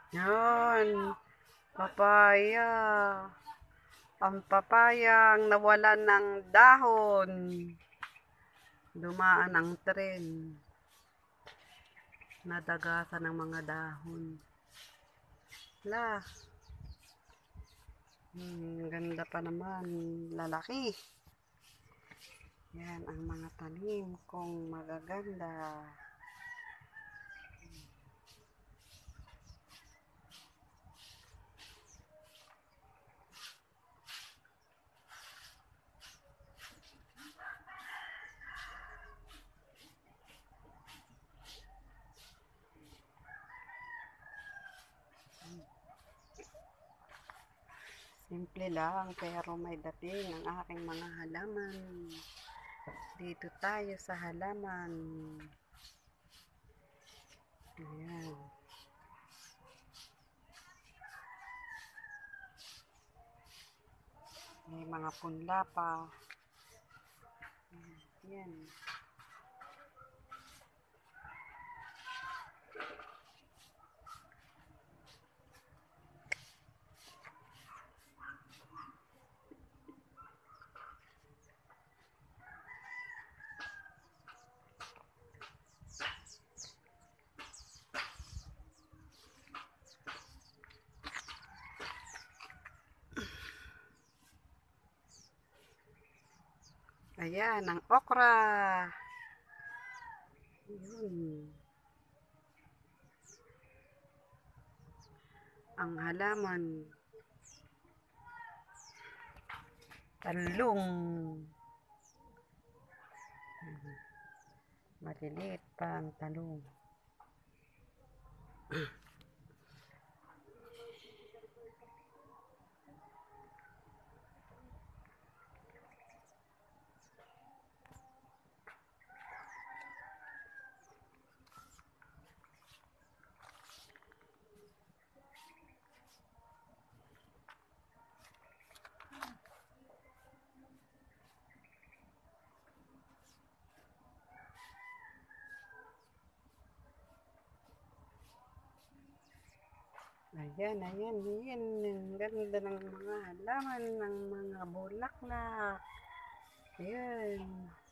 Yan, papaya. Ang papayang nawalan ng dahon. Dumaan ang tren. Nadagasan ng mga dahon. La, ganda pa naman. Lalaki. Yan ang mga tanim kong magaganda. Simple lang pero may dating ang aking mga halaman. Dito tayo sa halaman. Ayan. May mga punla pa. Ayan. Ayan, ang okra. Yun. Ang halaman. Talong. Maliliit pa ang talong. Ayan, ayan, ayan. Ang ganda ng mga halaman, ng mga bulaklak. Ayan.